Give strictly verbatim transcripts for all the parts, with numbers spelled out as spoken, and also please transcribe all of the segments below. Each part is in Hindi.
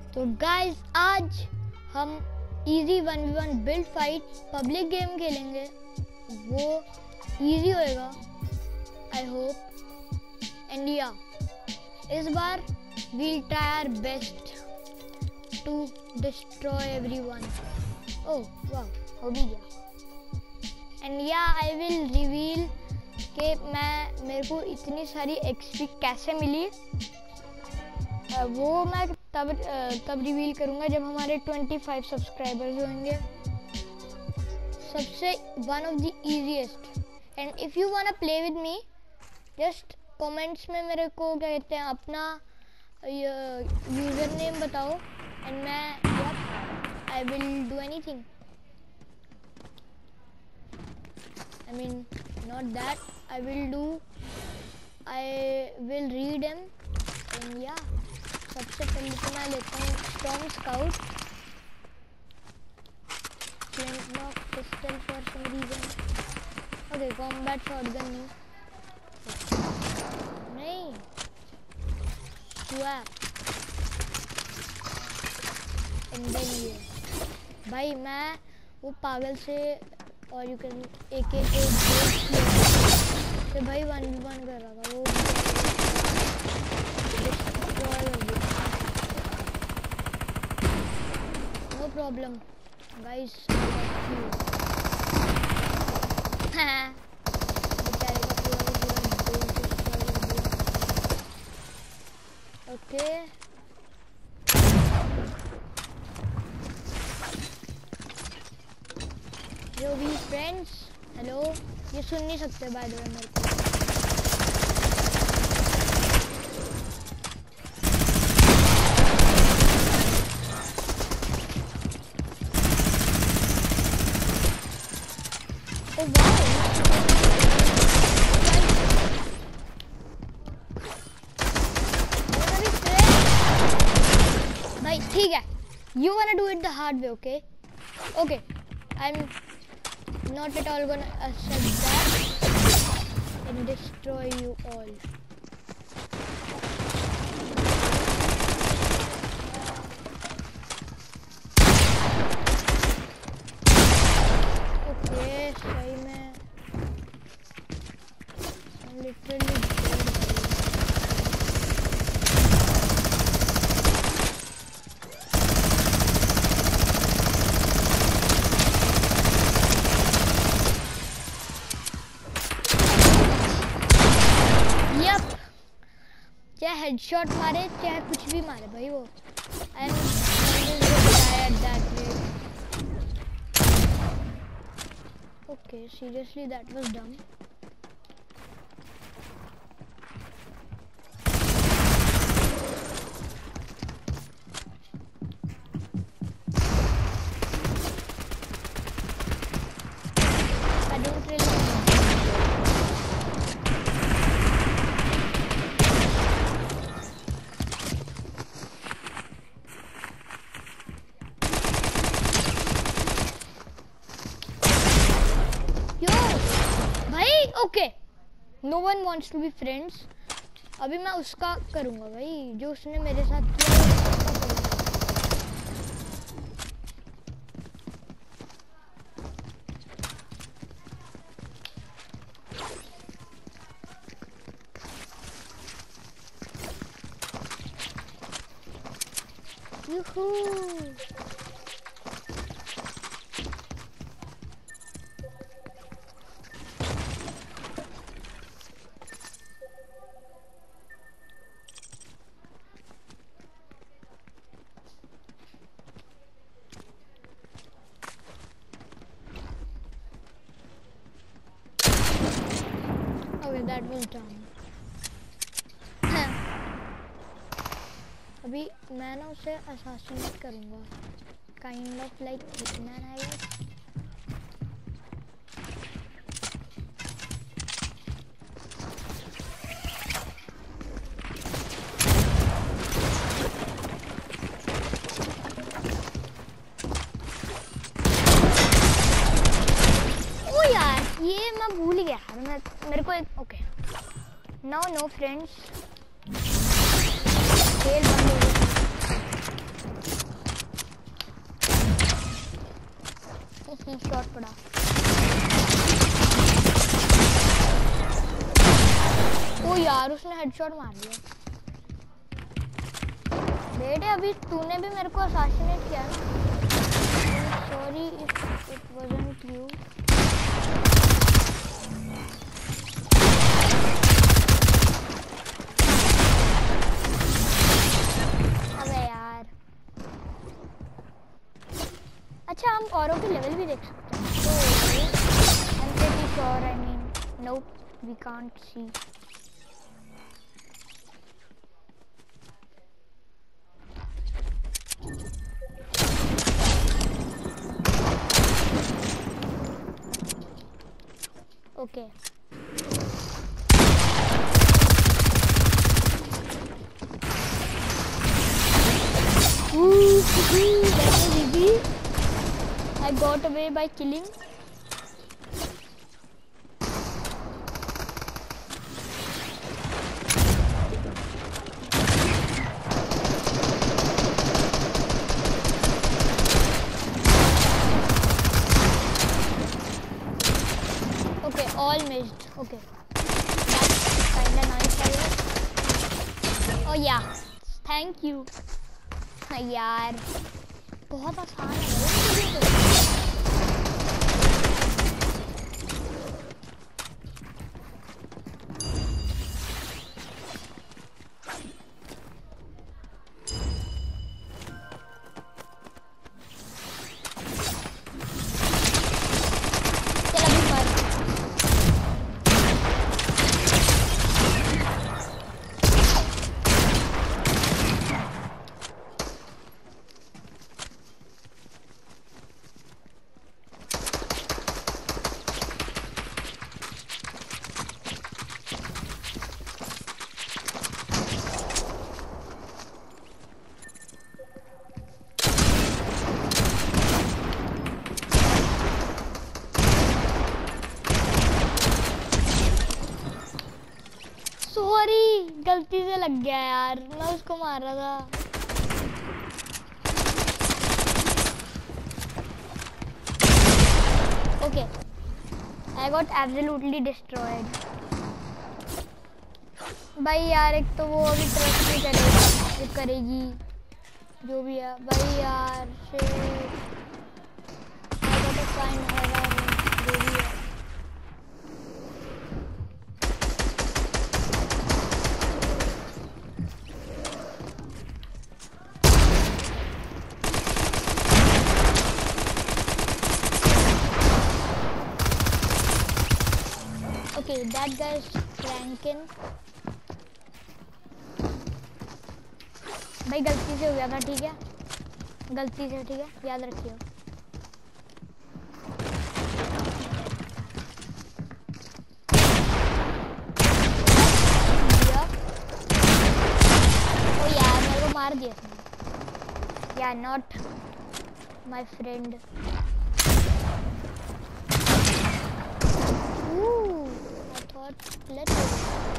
तो गाइस आज हम easy one v one build fight public game खेलेंगे। वो इजी होएगा आई होप। एंड या इस बार we'll try our best to destroy everyone. Oh वाह, हो भी गया। एंड या आई विल रिवील कि मैं मेरे को इतनी सारी एक्सपी कैसे मिली, वो मैं तब तब रिवील करूंगा जब हमारे पच्चीस सब्सक्राइबर्स होंगे। सबसे one of the easiest. And if you want to play with me just comments में मेरे को क्या कहते हैं अपना यूजर नेम बताओ एंड मैं I will do anything. I mean not that I will do, I will read M and या सबसे पहले तो मैं लेता हूँ storm scout, flintlock pistol for some reason. Okay combat shotgun नहीं नहीं स्वैप। एंड देन ये भाई मैं वो पागल से और यू कैन एक एक से भाई वन वी वन कर रहा था वो no problem guys। हाँ बेचारे का पूरा पूरा ओके जो भी फ्रेंड्स हेलो, ये सुन नहीं सकते बाय द वे मेरे को। ठीक है, you wanna do it the hard way, okay? Okay, I'm not at all gonna accept that and destroy you all. Okay, सही में I'm literally चाहे हेडशॉट मारे चाहे कुछ भी मारे भाई वो। I am tired that way. Okay seriously that was dumb. I don't really okay no one wants to be friends. अभी मैं उसका करूंगा भाई जो उसने मेरे साथ किया। यूहू that was done। अभी मैं ना उसे असैसिनेट करूंगा kind of like Hitman I guess. ओ यार ये मैं भूल गया मैं मेरे को एक ओके नाउ नो फ्रेंड्स खेल बंद हो गया। की शॉट पड़ा। ओ यार उसने हेडशॉट मार दिया। बेटे अभी तूने भी मेरे को असैसिनेट किया ना। Sorry if it wasn't you. अबे यार। अच्छा हम औरों के लेवल भी देख सकते हैं। तो I'm pretty sure I mean nope we can't see. Okay. Ooh, that was easy. I got away by killing. Okay, all missed. Okay. That's kinda nice for you. Oh yeah. Thank you. यार बहुत आसान है। गलती से लग गया यार, मैं उसको मार रहा था। Okay, I got absolutely destroyed. भाई यार एक तो वो अभी ट्रस्ट नहीं करेगी, करेगी जो भी है भाई यार से फाइन होगा जो भी है। Okay, that guy is cranking. भाई गलती से हो गया था, ठीक है, गलती से, ठीक है, याद रखियो। ओ यार मेरे को मार दिया यार, not my friend. Let's go.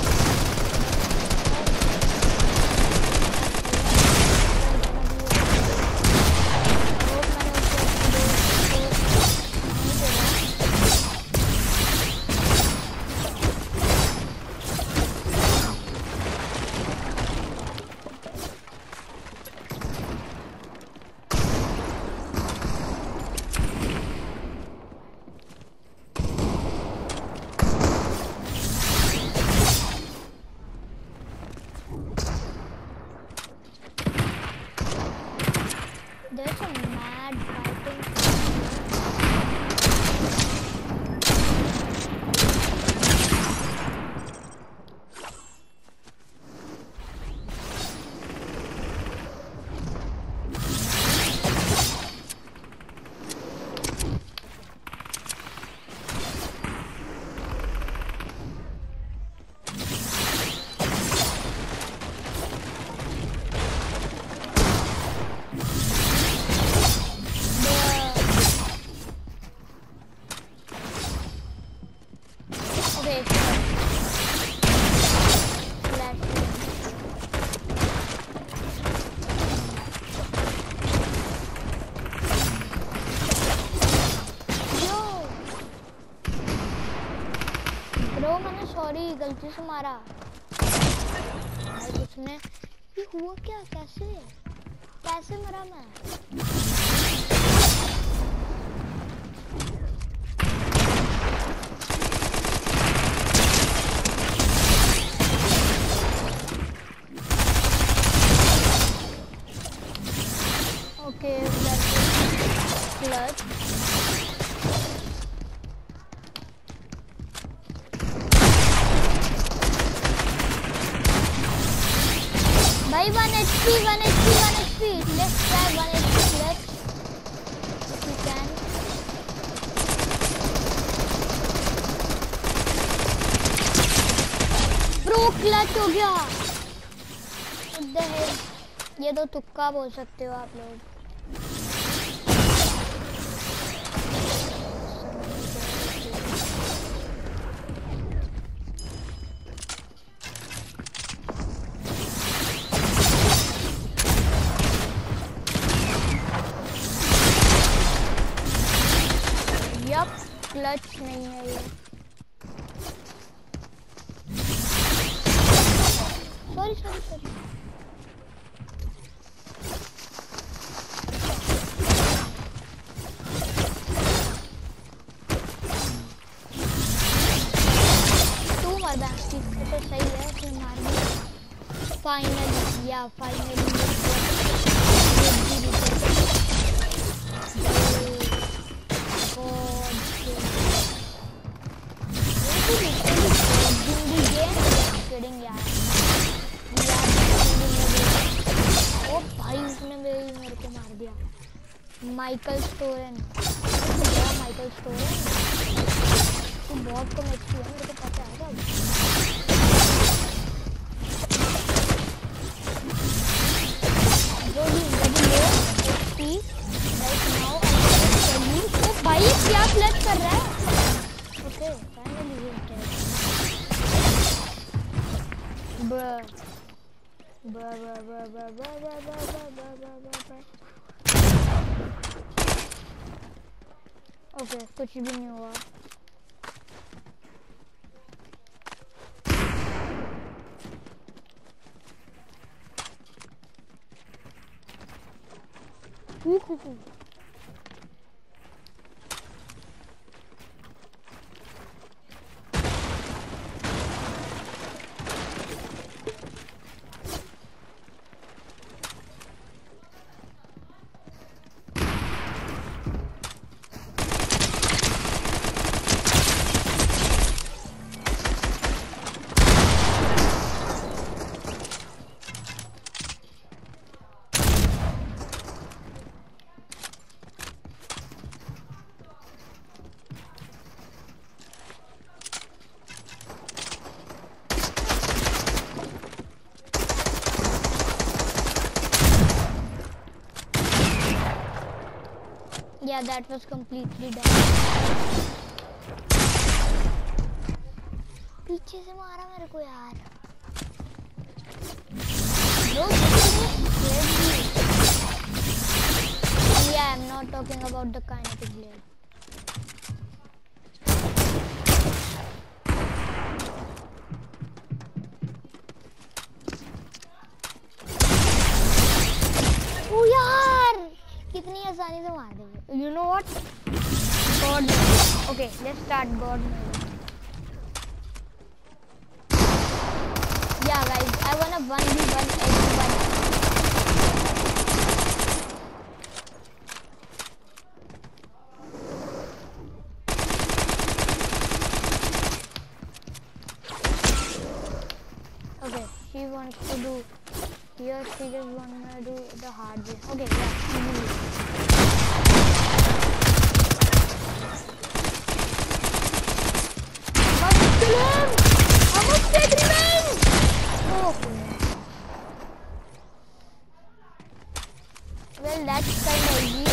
There's a mad fighting. Sorry गलती से मारा भाई। उसने ये हुआ क्या? कैसे कैसे मरा मैं? Okay clutch. भाई one HP one HP one HP. Let's try one HP clutch if you can. Pro clutch हो गया। What the hell? ये तो तुक्का बोल सकते हो आप लोग। यप क्लच नहीं है ये। Sorry sorry sorry. तो सही है फिर मार दिया फाइनली। या फाइनली ओ भाई उसने मेरे मेरे को मार दिया। माइकल स्टोरन माइकल स्टोरन तो बहुत कम एचपी है, मेरे को पता है सब। जो ही very low HP right now I will tell you. तो भाई क्या क्लच कर रहा है? Okay finally he dead. ब्र ब्र ब्र ब्र ब्र ब्र ब्र ब्र ब्र। ओके कुछ भी नहीं हुआ। Yeah, that was completely done. पीछे से मारा मेरे को यार। Yeah, I'm not talking about the kinetic blade. ओ यार कितनी आसानी से मार देंगे। You know what? God mode. Okay, let's start God mode. Yeah, guys, I wanna one v one everyone. Okay, she wants to do. Here, she just wanna do the hard way. Okay, yeah, easily. Kill him! I must take revenge! Oh. Well, that's kind of easy.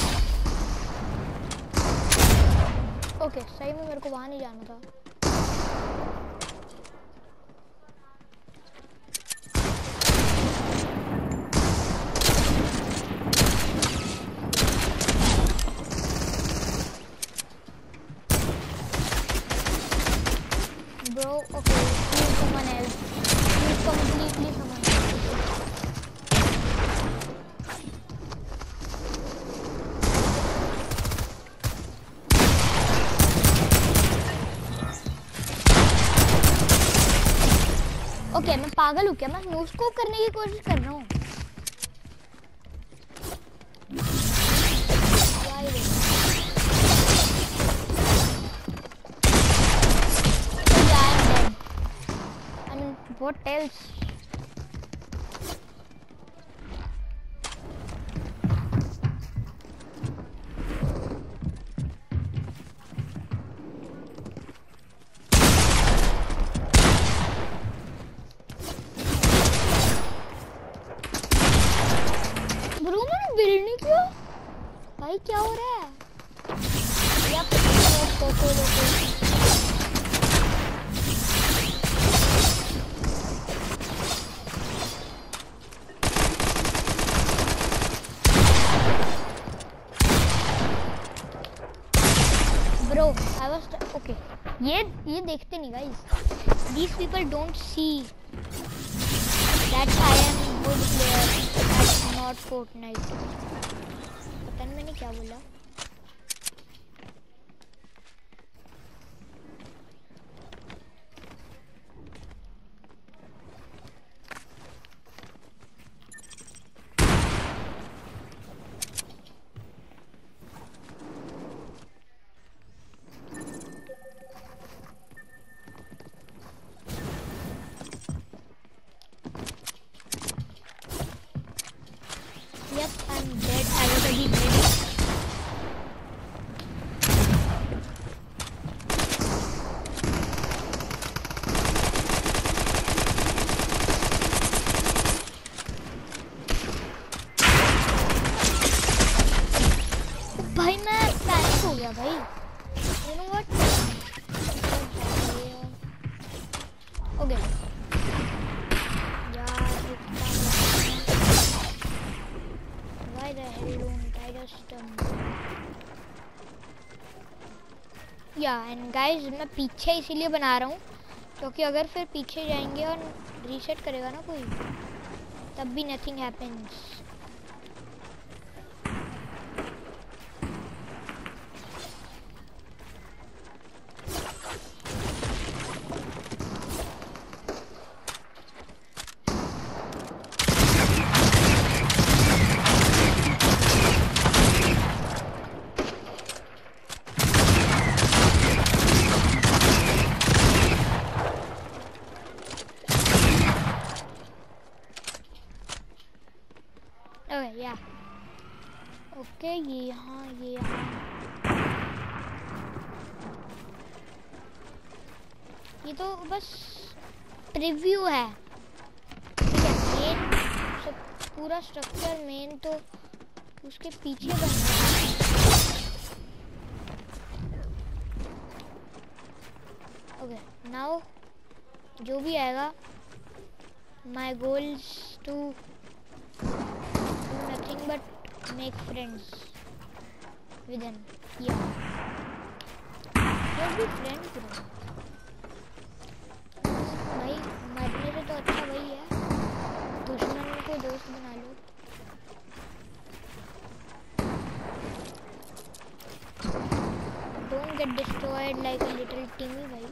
Okay, सही में मेरे को वहाँ नहीं जाना था। Bro, okay. पागल हूँ क्या? मैं नो स्कोप करने की कोशिश कर रहा हूँ। I mean, what else? Bro मैंने बिल्ड नहीं किया भाई, क्या हो रहा है? Yup, coco loco. Bro, I was okay. ये ये देखते नहीं guys. These people don't see that I am good player at not Fortnite. पता नहीं मैंने क्या बोला. Yep, I'm dead. I was already ready. भाई मैं पैनिक हो गया भाई. You know what? Okay. Why the hell don't I just um... yeah, and guys मैं पीछे इसीलिए बना रहा हूँ क्योंकि अगर फिर पीछे जाएंगे और रीसेट करेगा ना कोई, तब भी nothing happens. Okay yeah okay ये यहाँ ये यहाँ ये तो बस प्रीव्यू है, ठीक है. मेन सब पूरा स्ट्रक्चर मेन तो उसके पीछे बन रहा है. ओके नाउ जो भी आएगा, my goals to nothing but make friends with them. Yeah, just be friends bro. भाई मरने से तो अच्छा वही है, दुश्मन को दोस्त बना लो. Don't get destroyed like a little Timmy भाई.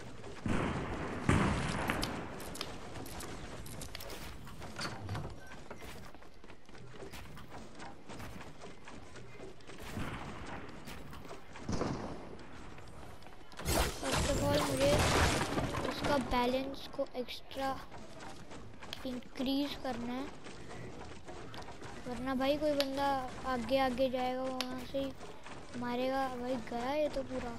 बैलेंस को एक्स्ट्रा इंक्रीज करना है, वरना भाई कोई बंदा आगे आगे जाएगा, वहाँ से ही मारेगा भाई. गया ये तो पूरा.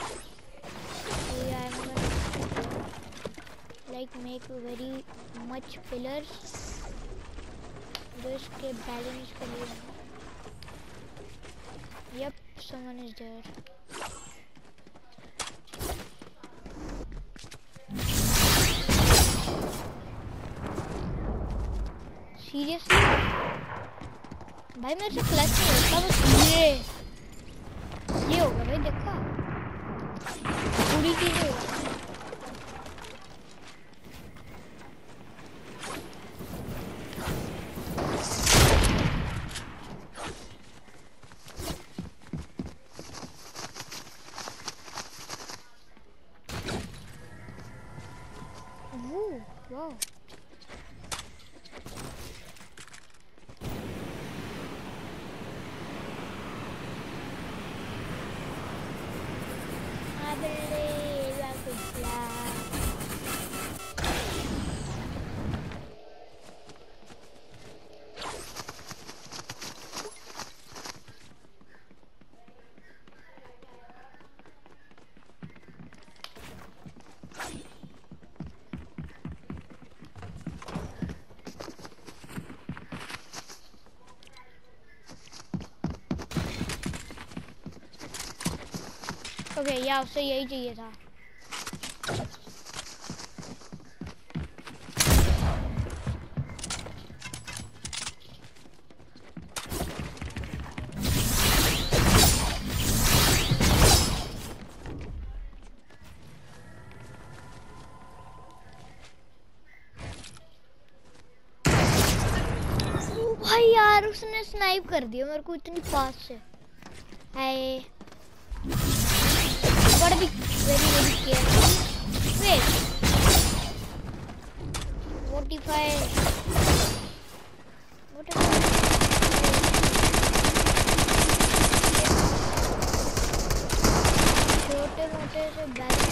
Like make very much pillars जो इसके बैलेंस के लिए. Yup, someone is there. Seriously भाई मेरे से क्लच नहीं होता, बस ये ये होगा भाई. देखा पूरी चीज होगा. वाह believe I could fly. Okay okay, yeah उसे यही चाहिए था। भाई यार उसने स्नाइप कर दिया मेरे को इतनी पास से। हाय gotta be very very careful. Wait, what if I what if I छोटे मोटे से balance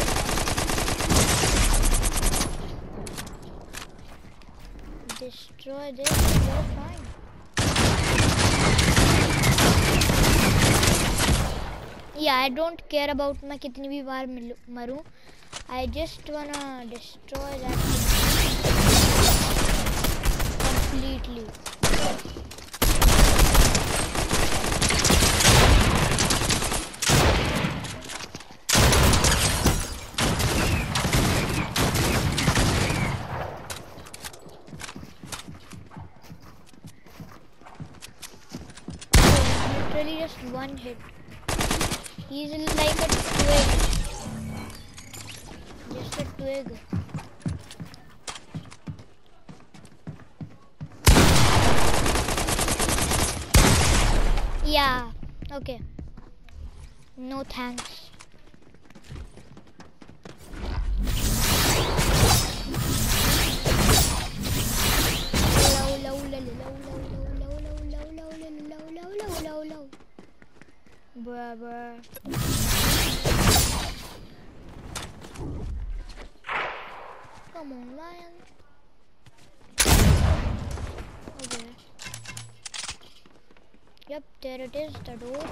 destroy this and you're fine. Yeah, I don't care about मैं कितनी भी बार मरूं. I just wanna destroy that completely. Literally just one hit. He's like a twig. Just a twig. Yeah, okay. No thanks. Low, low, low, low, low, low, low, low, low, low, low, low, low, low, low. Bruh, bruh. Come on, lion. Okay. Yep, there it is, the door.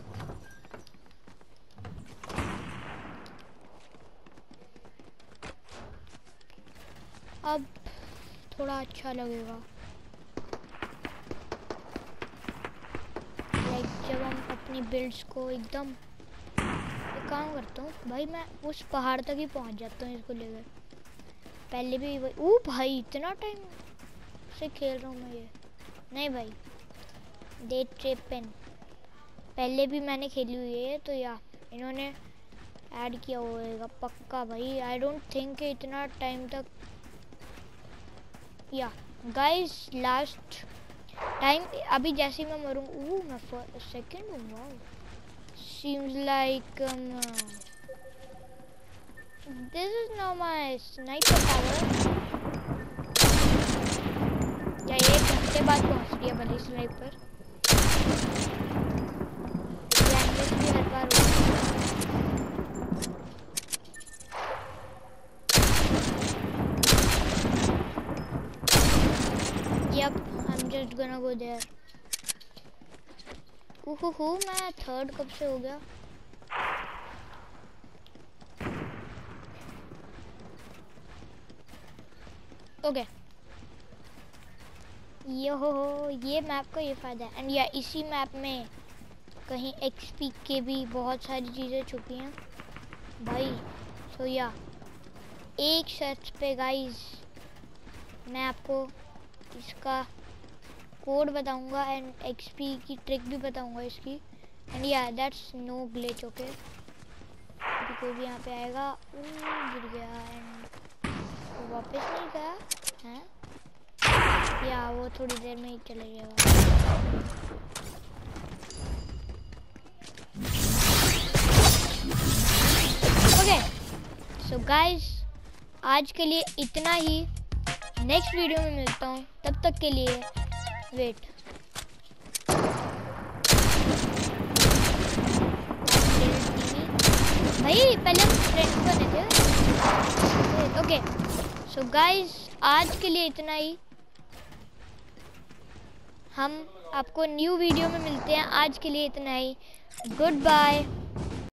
अब थोड़ा अच्छा लगेगा। लाइक जब हम अपनी बिल्ड्स को एकदम एक काम करता हूँ भाई, मैं उस पहाड़ तक ही पहुँच जाता हूँ इसको लेकर। पहले भी वही ओ भाई इतना टाइम से खेल रहा हूँ मैं ये। नहीं भाई डे ट्रिपन पहले भी मैंने खेली हुई है, तो या इन्होंने ऐड किया होगा पक्का भाई। आई डोंट थिंक इतना टाइम तक। या गाइस लास्ट टाइम अभी जैसे मैं मरूँ ओह मैं सेकंड हूँ। Wow seems like this is now my sniper power. Yeah एक घंटे बाद पहुँच रही है भले स्नाइपर। लैंग्वेज भी हर बार होती है। Yep, I'm just gonna go there. ओहो मैं थर्ड कब से हो गया? ओके ये हो ये मैप का ये फायदा है। एंड या इसी मैप में कहीं एक्सपी के भी बहुत सारी चीज़ें छुपी हैं भाई। सो या एक शर्त पे गाइस मैं आपको इसका कोड बताऊंगा एंड एक्सपी की ट्रिक भी बताऊंगा इसकी। एंड या दैट्स नो ग्लिच। ओके कोई भी यहाँ पे आएगा गिर गया एंड वो वापस नहीं गया है या वो थोड़ी देर में ही चले जाएगा। ओके सो गाइस आज के लिए इतना ही। नेक्स्ट वीडियो में मिलता हूँ, तब तक के लिए वेट। भाई पहले हम फ्रेंड्स बने थे। ओके सो गाइस आज के लिए इतना ही। हम आपको न्यू वीडियो में मिलते हैं। आज के लिए इतना ही। Good bye.